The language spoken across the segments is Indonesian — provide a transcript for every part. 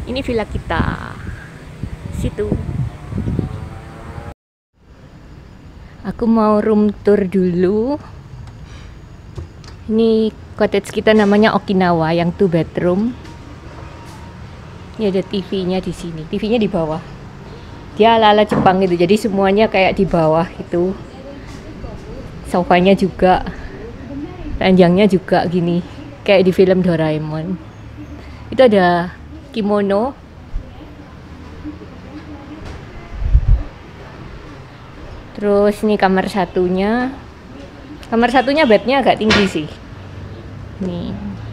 Ini villa kita. Situ. Aku mau room tour dulu. Ini cottage kita namanya Okinawa yang 2 bedroom. Ini ada TV-nya di sini. TV-nya di bawah. Dia ala-ala Jepang gitu. Jadi semuanya kayak di bawah gitu. Sofanya juga. Ranjangnya juga gini. Kayak di film Doraemon. Itu ada kimono. Terus ini kamar satunya. Kamar satunya bednya agak tinggi sih. Nih.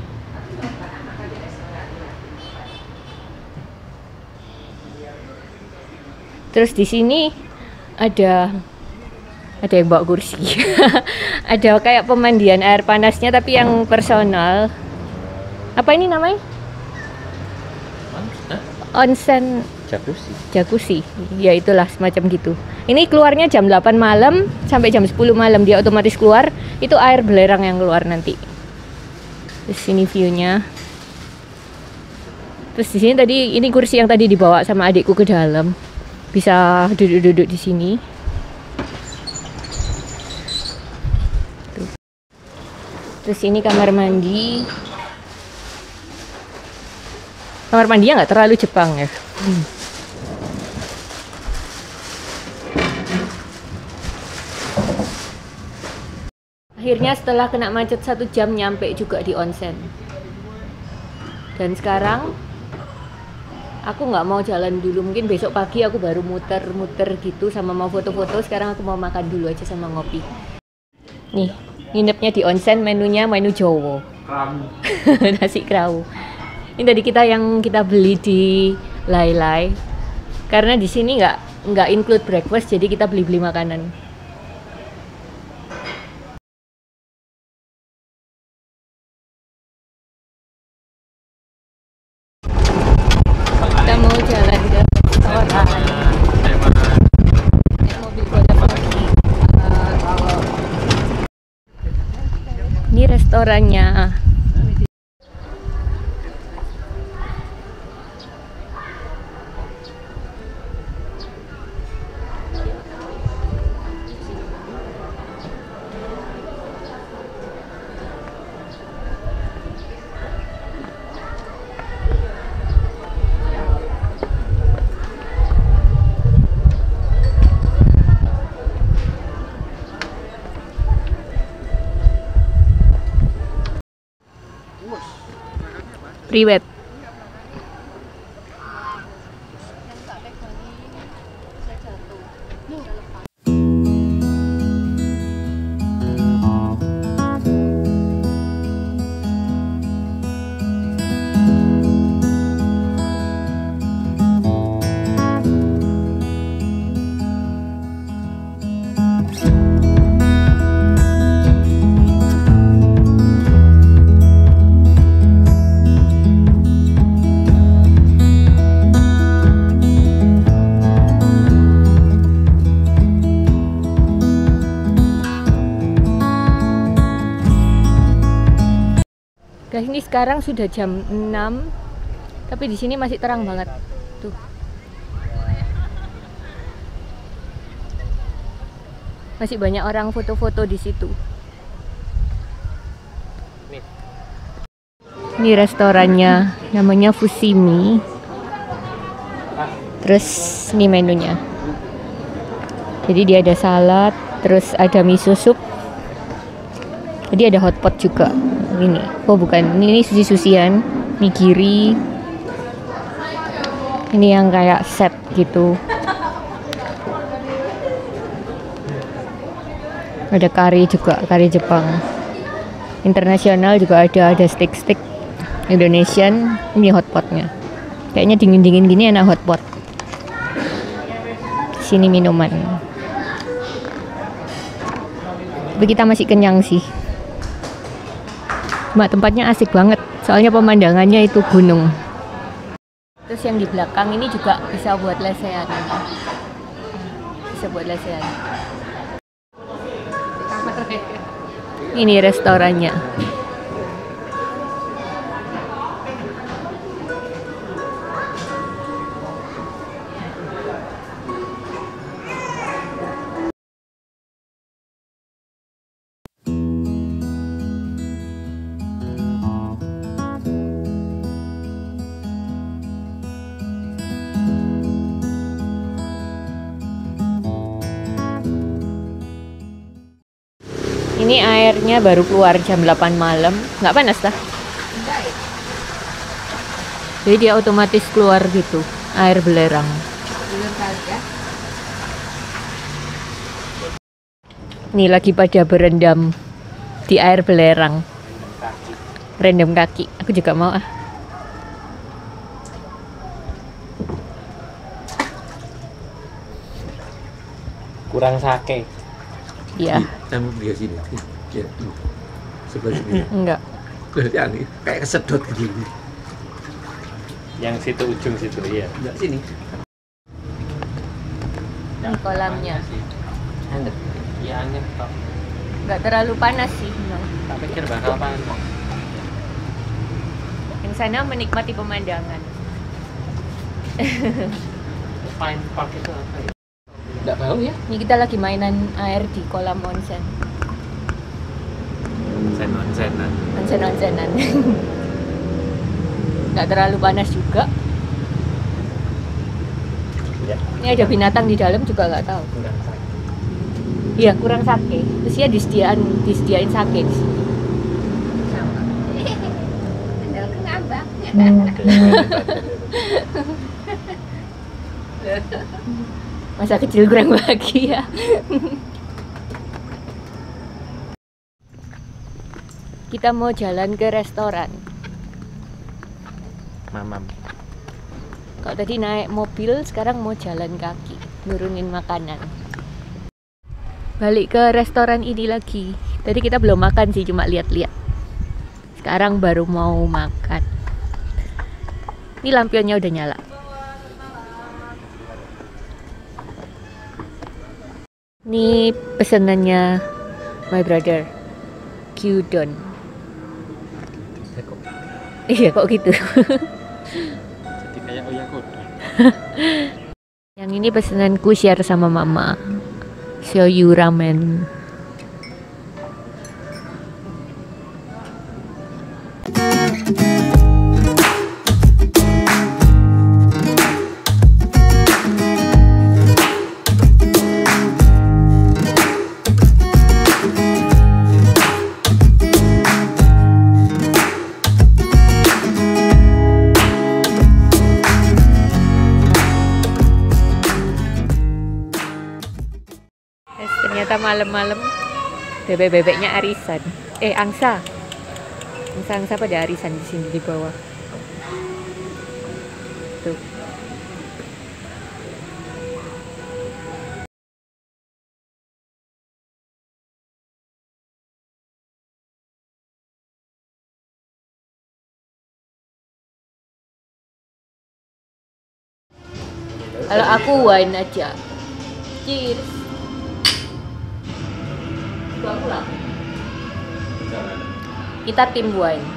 Terus di sini ada yang bawa kursi. Ada kayak pemandian air panasnya tapi yang personal. Apa ini namanya? Onsen jacuzzi. Ya itulah semacam gitu. Ini keluarnya jam 8 malam sampai jam 10 malam dia otomatis keluar. Itu air belerang yang keluar nanti. Terus sini view-nya. Terus di sini tadi ini kursi yang tadi dibawa sama adikku ke dalam. Bisa duduk-duduk di sini. Tuh. Terus ini kamar mandi. Kamar mandinya nggak terlalu Jepang ya. Akhirnya setelah kena macet 1 jam nyampe juga di onsen. Dan sekarang aku nggak mau jalan dulu, mungkin besok pagi aku baru muter-muter gitu sama mau foto-foto. Sekarang aku mau makan dulu aja sama ngopi. Nih, nginepnya di onsen, menunya menu Jowo. Nasi kerawu. Ini tadi yang kita beli di Lai Lai. Karena di sini nggak include breakfast, jadi kita beli makanan. Kita mau jalan ke restoran. Naik mobil golf lagi. Ini restorannya. Priwet. Guys, ini sekarang sudah jam 6. Tapi di sini masih terang banget. Tuh. Masih banyak orang foto-foto di situ. Ini restorannya, namanya Fushimi. Terus ini menunya. Jadi dia ada salad, terus ada miso soup. Jadi ada hotpot juga. Ini, oh bukan, ini sushi-sushian, nigiri. Ini yang kayak set gitu. Ada kari juga, kari Jepang. Internasional juga ada steak-steak Indonesian. Ini hotpotnya. Kayaknya dingin-dingin gini enak hotpot. Sini minuman. Tapi kita masih kenyang sih. Cuma tempatnya asik banget, soalnya pemandangannya itu gunung. Terus yang di belakang ini juga bisa buat lesehan. Bisa buat lesehan. Ini restorannya. Ini airnya baru keluar jam 8 malam. Nggak panas lah. Jadi dia otomatis keluar gitu, air belerang. Ini lagi pada berendam di air belerang. Rendam kaki. Aku juga mau ah. Kurang sake. Iya. Kamu dia sini. Ya, sebelah sini. Enggak. Yang kayak kesedot gitu. Yang situ ujung situ, iya. Enggak sini. Ini kolamnya. Anget. Iya anget toh. Enggak terlalu panas sih. No. Tak pikir bakal panas. Yang sana menikmati pemandangan. Fine park itu apa ya? Enggak tahu ya. Ini kita lagi mainan air di kolam onsen. Onsen-onsenan. Onsen-onsenan. Nggak terlalu panas juga. Ya. Ini ada binatang di dalam juga nggak tahu. Kurang sake. Iya, kurang sake. Terus ya disediain sake di sini. Masa kecil kurang bahagia. Kita mau jalan ke restoran. Mamam. Kalau tadi naik mobil, sekarang mau jalan kaki, nurunin makanan. Balik ke restoran ini lagi. Tadi kita belum makan sih, cuma lihat-lihat. Sekarang baru mau makan. Ini lampionnya udah nyala. Ini pesanannya my brother, gyudon. Iya kok gitu. Jadi kayak oyakodon. Yang ini pesananku share sama mama. Shoyu ramen. Ternyata malam-malam bebek-bebeknya arisan. Angsa. Angsa pada arisan di sini di bawah. Tuh. Kalau aku wine aja. Cheers. Kita tim wine.